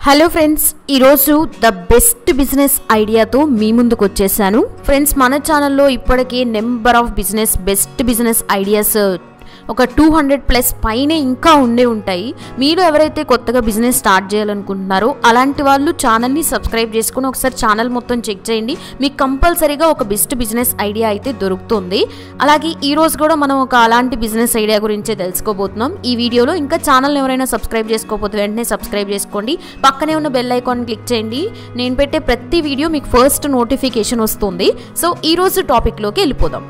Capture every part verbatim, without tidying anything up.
Hello friends, ఈరోజు the best business ఐడియాతో మీ ముందుకు వచ్చేసాను. ఫ్రెండ్స్, మన ఛానల్లో ఇప్పటికే number of business best business ideas ఒక టూ హండ్రెడ్ ప్లస్ పైనే ఇంకా ఉండే ఉంటాయి. మీరు ఎవరైతే కొత్తగా బిజినెస్ స్టార్ట్ చేయాలనుకుంటున్నారో అలాంటి వాళ్ళు ఛానల్ని సబ్స్క్రైబ్ చేసుకుని ఒకసారి ఛానల్ మొత్తం చెక్ చేయండి. మీకు కంపల్సరీగా ఒక బెస్ట్ బిజినెస్ ఐడియా అయితే దొరుకుతుంది. అలాగే ఈరోజు కూడా మనం ఒక అలాంటి బిజినెస్ ఐడియా గురించే తెలుసుకోబోతున్నాం ఈ వీడియోలో. ఇంకా ఛానల్ ఎవరైనా సబ్స్క్రైబ్ చేసుకోకపోతే వెంటనే సబ్స్క్రైబ్ చేసుకోండి. పక్కనే ఉన్న బెల్ ఐకాన్ క్లిక్ చేయండి. నేను పెట్టే ప్రతి వీడియో మీకు ఫస్ట్ నోటిఫికేషన్ వస్తుంది. సో ఈరోజు టాపిక్లోకి వెళ్ళిపోదాం.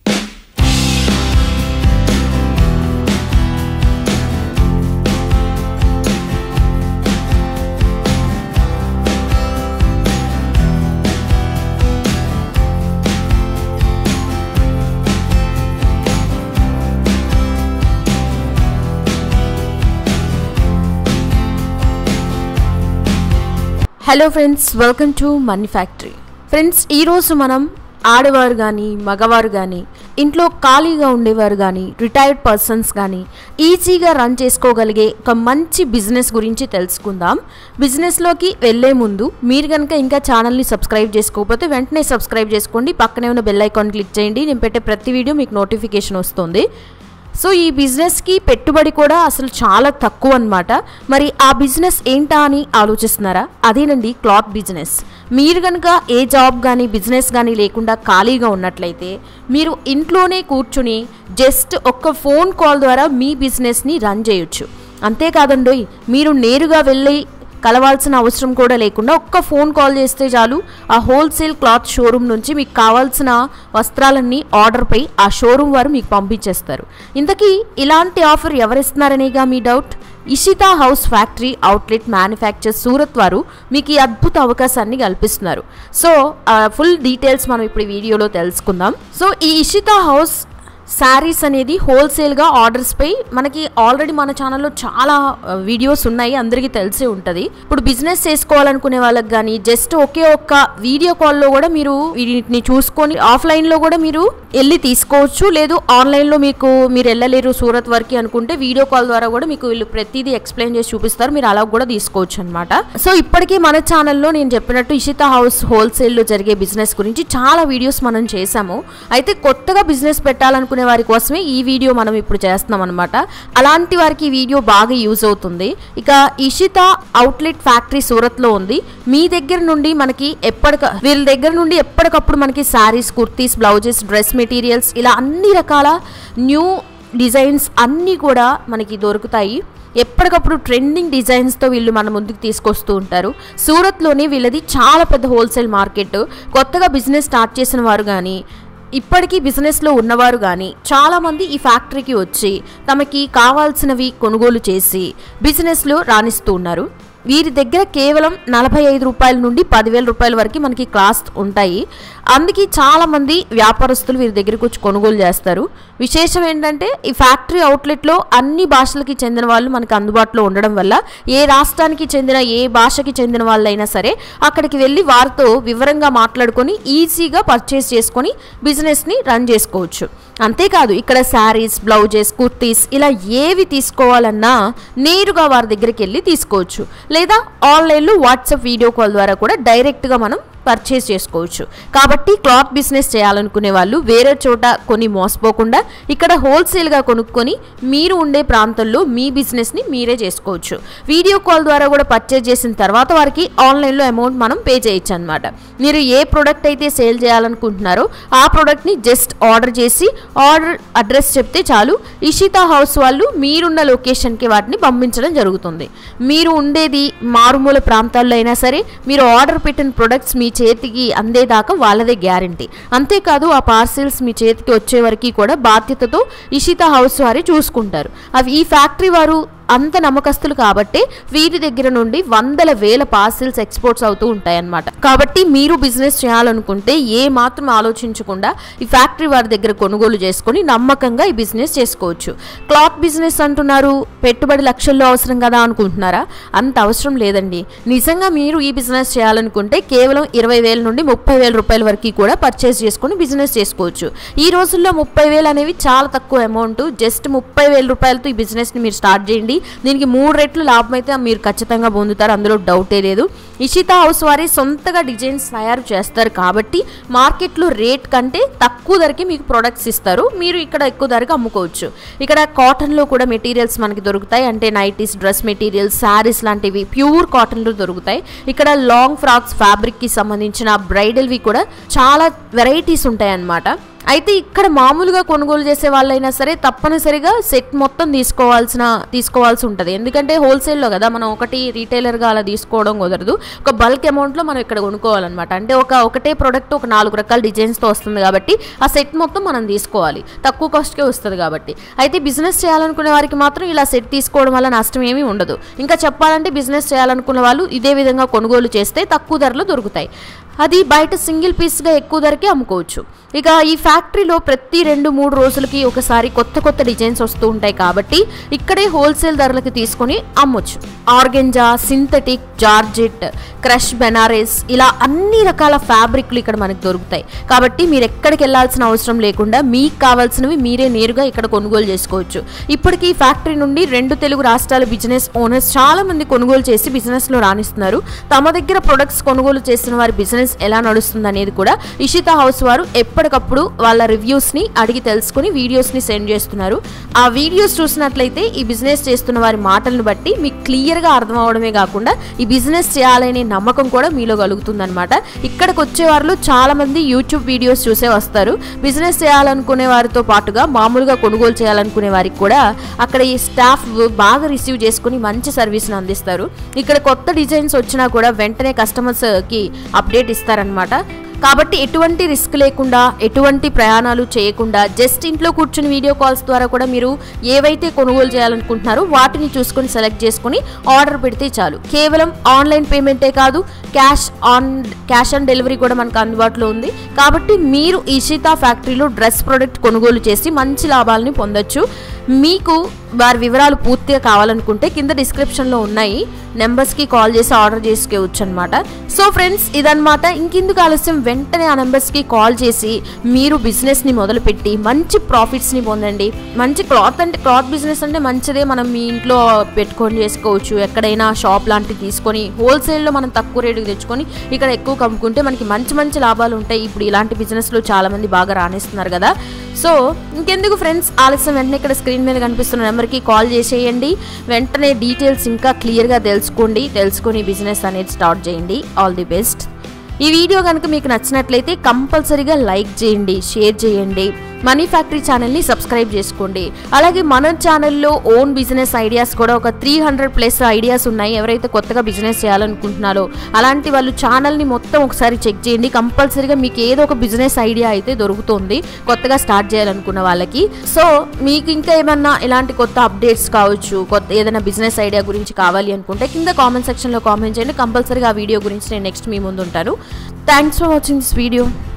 Hello friends, welcome to money factory. Friends, ఈరోజు మనం ఆడవారు కానీ మగవారు కానీ ఇంట్లో ఖాళీగా ఉండేవారు కానీ రిటైర్డ్ పర్సన్స్ కానీ ఈజీగా రన్ చేసుకోగలిగే ఒక మంచి బిజినెస్ గురించి తెలుసుకుందాం. బిజినెస్లోకి వెళ్ళే ముందు మీరు కనుక ఇంకా ఛానల్ని సబ్స్క్రైబ్ చేసుకోకపోతే వెంటనే సబ్స్క్రైబ్ చేసుకోండి. పక్కనే ఉన్న బెల్ ఐకాన్ క్లిక్ చేయండి. నేను పెట్టే ప్రతి వీడియో మీకు నోటిఫికేషన్ వస్తుంది. సో ఈ బిజినెస్కి పెట్టుబడి కూడా అసలు చాలా తక్కువ అన్నమాట. మరి ఆ బిజినెస్ ఏంటా అని ఆలోచిస్తున్నారా? అదేనండి, క్లాత్ బిజినెస్. మీరు కనుక ఏ జాబ్ కానీ బిజినెస్ కానీ లేకుండా ఖాళీగా ఉన్నట్లయితే మీరు ఇంట్లోనే కూర్చుని జస్ట్ ఒక్క ఫోన్ కాల్ ద్వారా మీ బిజినెస్ని రన్ చేయొచ్చు. అంతేకాదండి, మీరు నేరుగా వెళ్ళి కలవాల్సిన అవసరం కూడా లేకుండా ఒక్క ఫోన్ కాల్ చేస్తే చాలు, ఆ హోల్సేల్ క్లాత్ షోరూమ్ నుంచి మీకు కావాల్సిన వస్త్రాలన్నీ ఆర్డర్పై ఆ షోరూమ్ వారు మీకు పంపించేస్తారు. ఇంతకీ ఇలాంటి ఆఫర్ ఎవరిస్తున్నారనేగా మీ doubt. Ishita house factory outlet manufacture Surat వారు మీకు ఈ అద్భుత అవకాశాన్ని కల్పిస్తున్నారు. సో ఫుల్ డీటెయిల్స్ మనం ఇప్పుడు ఈ వీడియోలో తెలుసుకుందాం. సో ఈ ఇషితా హౌస్ శారీస్ అనేది హోల్సేల్గా ఆర్డర్స్పై మనకి ఆల్రెడీ మన ఛానల్లో చాలా వీడియోస్ ఉన్నాయి, అందరికీ తెలిసే ఉంటుంది. ఇప్పుడు బిజినెస్ చేసుకోవాలనుకునే వాళ్ళకి కానీ జస్ట్ ఒకే ఒక్క వీడియో కాల్లో కూడా మీరు వీటిని చూసుకొని ఆఫ్లైన్లో కూడా మీరు వెళ్ళి తీసుకోవచ్చు. లేదు ఆన్లైన్లో మీకు మీరు వెళ్ళలేరు సూరత్ వరకు అనుకుంటే వీడియో కాల్ ద్వారా కూడా మీకు వీళ్ళు ప్రతిదీ ఎక్స్ప్లెయిన్ చేసి చూపిస్తారు, మీరు అలా కూడా తీసుకోవచ్చు అనమాట. సో ఇప్పటికే మన ఛానల్లో నేను చెప్పినట్టు ఇషితా హౌస్ హోల్సేల్లో జరిగే బిజినెస్ గురించి చాలా వీడియోస్ మనం చేసాము. అయితే కొత్తగా బిజినెస్ పెట్టాలనుకునే వారి కోసమే ఈ వీడియో మనం ఇప్పుడు చేస్తున్నాం అనమాట. అలాంటి వారికి ఈ వీడియో బాగా యూజ్ అవుతుంది. ఇక ఇషితా అవుట్లెట్ ఫ్యాక్టరీ సూరత్లో ఉంది. మీ దగ్గర నుండి మనకి ఎప్పటిక వీళ్ళ దగ్గర నుండి ఎప్పటికప్పుడు మనకి saris, kurtis, blouses, dress materials ఇలా అన్ని రకాల న్యూ డిజైన్స్ అన్నీ కూడా మనకి దొరుకుతాయి. ఎప్పటికప్పుడు ట్రెండింగ్ డిజైన్స్తో వీళ్ళు మన ముందుకు తీసుకొస్తూ ఉంటారు. సూరత్లోనే వీళ్ళది చాలా పెద్ద హోల్సేల్ మార్కెట్. కొత్తగా బిజినెస్ స్టార్ట్ చేసిన వారు కానీ ఇప్పటికీ బిజినెస్లో ఉన్నవారు కానీ చాలామంది ఈ ఫ్యాక్టరీకి వచ్చి తమకి కావాల్సినవి కొనుగోలు చేసి బిజినెస్లో రాణిస్తూ ఉన్నారు. వీరి దగ్గర కేవలం నలభై ఐదు రూపాయల నుండి పదివేల రూపాయల వరకు మనకి కాస్ట్ ఉంటాయి. అందుకే చాలామంది వ్యాపారస్తులు వీరి దగ్గరికి వచ్చి కొనుగోలు చేస్తారు. విశేషం ఏంటంటే ఈ ఫ్యాక్టరీ అవుట్లెట్లో అన్ని భాషలకి చెందిన వాళ్ళు మనకు అందుబాటులో ఉండడం వల్ల ఏ రాష్ట్రానికి చెందిన ఏ భాషకి చెందిన వాళ్ళైనా సరే అక్కడికి వెళ్ళి వారితో వివరంగా మాట్లాడుకొని ఈజీగా పర్చేస్ చేసుకొని బిజినెస్ని రన్ చేసుకోవచ్చు. అంతేకాదు ఇక్కడ శారీస్, బ్లౌజెస్, కుర్తీస్ ఇలా ఏవి తీసుకోవాలన్నా నేరుగా వారి దగ్గరికి వెళ్ళి తీసుకోవచ్చు. లేదా ఆన్లైన్లో వాట్సాప్ వీడియో కాల్ ద్వారా కూడా డైరెక్ట్గా మనం పర్చేస్ చేసుకోవచ్చు. కాబట్టి క్లాత్ బిజినెస్ చేయాలనుకునే వాళ్ళు వేరే చోట కొని మోసపోకుండా ఇక్కడ హోల్సేల్గా కొనుక్కొని మీరు ఉండే ప్రాంతంలో మీ బిజినెస్ని మీరే చేసుకోవచ్చు. వీడియో కాల్ ద్వారా కూడా పర్చేస్ చేసిన తర్వాత వారికి ఆన్లైన్లో అమౌంట్ మనం పే చేయొచ్చు అనమాట. మీరు ఏ ప్రోడక్ట్ అయితే సేల్ చేయాలనుకుంటున్నారో ఆ ప్రోడక్ట్ని జస్ట్ ఆర్డర్ చేసి ఆర్డర్ అడ్రస్ చెప్తే చాలు, ఇషితా హౌస్ వాళ్ళు మీరున్న లొకేషన్కి వాటిని పంపించడం జరుగుతుంది. మీరు ఉండేది మారుమూల ప్రాంతాల్లో అయినా సరే మీరు ఆర్డర్ పెట్టిన ప్రొడక్ట్స్ మీ చేతికి అందేదాకా వాళ్ళదే గ్యారంటీ. అంతేకాదు ఆ పార్సిల్స్ మీ చేతికి వచ్చే వరకు కూడా బాధ్యతతో ఇషితా హౌస్ వారే చూసుకుంటారు. అవి ఈ ఫ్యాక్టరీ వారు అంత నమ్మకస్తులు కాబట్టి వీరి దగ్గర నుండి వందల వేల పార్సిల్స్ ఎక్స్పోర్ట్స్ అవుతూ ఉంటాయన్నమాట. కాబట్టి మీరు బిజినెస్ చేయాలనుకుంటే ఏ మాత్రం ఆలోచించకుండా ఈ ఫ్యాక్టరీ వారి దగ్గర కొనుగోలు చేసుకొని నమ్మకంగా ఈ బిజినెస్ చేసుకోవచ్చు. క్లాత్ బిజినెస్ అంటున్నారు, పెట్టుబడి లక్షల్లో అవసరం కదా అనుకుంటున్నారా? అంత అవసరం లేదండి. నిజంగా మీరు ఈ బిజినెస్ చేయాలనుకుంటే కేవలం ఇరవై వేల నుండి ముప్పై వేల రూపాయల వరకు కూడా పర్చేస్ చేసుకొని బిజినెస్ చేసుకోవచ్చు. ఈ రోజుల్లో ముప్పై వేలు అనేవి చాలా తక్కువ అమౌంట్. జస్ట్ ముప్పై వేల రూపాయలతో ఈ బిజినెస్ని మీరు స్టార్ట్ చేయండి. దీనికి మూడు రెట్లు లాభం అయితే మీరు ఖచ్చితంగా పొందుతారు, అందులో డౌటే లేదు. ఇషితా హౌస్ వారి సొంతగా డిజైన్స్ తయారు చేస్తారు కాబట్టి మార్కెట్లో రేట్ కంటే తక్కువ ధరకి మీకు ప్రొడక్ట్స్ ఇస్తారు, మీరు ఇక్కడ ఎక్కువ ధరకి అమ్ముకోవచ్చు. ఇక్కడ కాటన్లో కూడా మెటీరియల్స్ మనకి దొరుకుతాయి, అంటే నైటీస్, డ్రెస్ మెటీరియల్స్, శారీస్ లాంటివి ప్యూర్ కాటన్లో దొరుకుతాయి. ఇక్కడ లాంగ్ ఫ్రాక్స్ ఫ్యాబ్రిక్కి సంబంధించిన బ్రైడల్వి కూడా చాలా వెరైటీస్ ఉంటాయి అన్నమాట. అయితే ఇక్కడ మామూలుగా కొనుగోలు చేసే వాళ్ళైనా సరే తప్పనిసరిగా సెట్ మొత్తం తీసుకోవాల్సిన తీసుకోవాల్సి ఉంటుంది, ఎందుకంటే హోల్సేల్లో కదా, మనం ఒకటి రీటైలర్గా అలా తీసుకోవడం కుదరదు. ఒక బల్క్ అమౌంట్లో మనం ఇక్కడ కొనుక్కోవాలన్నమాట, అంటే ఒక ఒకటే ప్రోడక్ట్ ఒక నాలుగు రకాల డిజైన్స్తో వస్తుంది కాబట్టి ఆ సెట్ మొత్తం మనం తీసుకోవాలి, తక్కువ కాస్ట్కే వస్తుంది కాబట్టి. అయితే బిజినెస్ చేయాలనుకునే వారికి మాత్రం ఇలా సెట్ తీసుకోవడం వల్ల నష్టం ఏమీ ఉండదు. ఇంకా చెప్పాలంటే బిజినెస్ చేయాలనుకున్న వాళ్ళు ఇదే విధంగా కొనుగోలు చేస్తే తక్కువ ధరలో దొరుకుతాయి, అది బయట సింగిల్ పీస్గా ఎక్కువ ధరకే అమ్ముకోవచ్చు. ఇక ఈ ఫ్యాక్టరీలో ప్రతి రెండు మూడు రోజులకి ఒకసారి కొత్త కొత్త డిజైన్స్ వస్తూ ఉంటాయి కాబట్టి ఇక్కడే హోల్సేల్ ధరలకి తీసుకొని అమ్మొచ్చు. Organza, synthetic, georgette, crush Banaras ఇలా అన్ని రకాల ఫ్యాబ్రిక్లు ఇక్కడ మనకు దొరుకుతాయి కాబట్టి మీరు ఎక్కడికి వెళ్ళాల్సిన అవసరం లేకుండా మీకు కావాల్సినవి మీరే నేరుగా ఇక్కడ కొనుగోలు చేసుకోవచ్చు. ఇప్పటికీ ఈ ఫ్యాక్టరీ నుండి రెండు తెలుగు రాష్ట్రాల బిజినెస్ ఓనర్స్ చాలా మంది కొనుగోలు చేసి బిజినెస్లో రాణిస్తున్నారు. తమ దగ్గర ప్రొడక్ట్స్ కొనుగోలు చేసిన వారి బిజినెస్ ఎలా నడుస్తుంది అనేది కూడా ఇషితా హౌస్ వారు ఎప్పటికప్పుడు వాళ్ళ రివ్యూస్ని అడిగి తెలుసుకుని వీడియోస్ని సెండ్ చేస్తున్నారు. ఆ వీడియోస్ చూసినట్లయితే ఈ బిజినెస్ చేస్తున్న వారి మాటలను బట్టి మీకు క్లియర్గా అర్థం అవడమే కాకుండా ఈ బిజినెస్ చేయాలనే నమ్మకం కూడా మీలో కలుగుతుందన్నమాట. ఇక్కడికి వచ్చే వారిలో చాలా మంది యూట్యూబ్ వీడియోస్ చూసే వస్తారు. బిజినెస్ చేయాలనుకునే వారితో పాటుగా మామూలుగా కొనుగోలు చేయాలనుకునే వారికి కూడా అక్కడ ఈ స్టాఫ్ బాగా రిసీవ్ చేసుకుని మంచి సర్వీస్ని అందిస్తారు. ఇక్కడ కొత్త డిజైన్స్ వచ్చినా కూడా వెంటనే కస్టమర్స్కి అప్డేట్ ఇస్తారనమాట. కాబట్టి ఎటువంటి రిస్క్ లేకుండా ఎటువంటి ప్రయాణాలు చేయకుండా జస్ట్ ఇంట్లో కూర్చుని వీడియో కాల్స్ ద్వారా కూడా మీరు ఏవైతే కొనుగోలు చేయాలనుకుంటున్నారో వాటిని చూసుకొని సెలెక్ట్ చేసుకుని ఆర్డర్ పెడితే చాలు. కేవలం ఆన్లైన్ పేమెంటే కాదు, cash on cash on delivery కూడా మనకు అందుబాటులో ఉంది. కాబట్టి మీరు ఇషితా ఫ్యాక్టరీలో డ్రెస్ ప్రోడక్ట్ కొనుగోలు చేసి మంచి లాభాలని పొందొచ్చు. మీకు వారి వివరాలు పూర్తిగా కావాలనుకుంటే కింద డిస్క్రిప్షన్లో ఉన్నాయి నెంబర్స్కి కాల్ చేసి ఆర్డర్ చేసుకోవచ్చు అనమాట. సో ఫ్రెండ్స్ ఇదన్నమాట. ఇంకెందుకు ఆలస్యం, వెంటనే ఆ నెంబర్స్కి కాల్ చేసి మీరు బిజినెస్ని మొదలుపెట్టి మంచి ప్రాఫిట్స్ని పొందండి. మంచి క్లాత్ అంటే క్లాత్ బిజినెస్ అంటే మంచిదే, మనం మీ ఇంట్లో పెట్టుకొని చేసుకోవచ్చు. ఎక్కడైనా షాప్ లాంటివి తీసుకొని హోల్సేల్లో మనం తక్కువ రేటుకి తెచ్చుకొని ఇక్కడ ఎక్కువ కమ్ముకుంటే మనకి మంచి మంచి లాభాలు ఉంటాయి. ఇప్పుడు ఇలాంటి బిజినెస్లో చాలామంది బాగా రాణిస్తున్నారు కదా. సో ఇంకెందుకు ఫ్రెండ్స్ ఆలస్యం, వెంటనే ఇక్కడ స్క్రీన్ మీద కనిపిస్తున్న నెంబర్కి కాల్ చేసేయండి. వెంటనే డీటెయిల్స్ ఇంకా క్లియర్గా తెలుసుకోండి, తెలుసుకొని బిజినెస్ అనేది స్టార్ట్ చేయండి. All the best. ఈ వీడియో కనుక మీకు నచ్చినట్లయితే కంపల్సరీగా లైక్ చేయండి, షేర్ చేయండి. మనీ ఫ్యాక్టరీ ఛానల్ని సబ్స్క్రైబ్ చేసుకోండి. అలాగే మన ఛానల్లో ఓన్ బిజినెస్ ఐడియాస్ కూడా ఒక త్రీ హండ్రెడ్ ప్లస్ ఐడియాస్ ఉన్నాయి. ఎవరైతే కొత్తగా బిజినెస్ చేయాలనుకుంటున్నారో అలాంటి వాళ్ళు ఛానల్ని మొత్తం ఒకసారి చెక్ చేయండి. కంపల్సరీగా మీకు ఏదో ఒక బిజినెస్ ఐడియా అయితే దొరుకుతుంది కొత్తగా స్టార్ట్ చేయాలనుకున్న వాళ్ళకి. సో మీకు ఇంకా ఏమన్నా ఇలాంటి కొత్త అప్డేట్స్ కావచ్చు, కొత్త ఏదైనా బిజినెస్ ఐడియా గురించి కావాలి అనుకుంటే కింద కామెంట్ సెక్షన్లో కామెంట్ చేయండి. కంపల్సరీగా ఆ వీడియో గురించి నేను నెక్స్ట్ మీ ముందు ఉంటాను. Thanks for watching this video.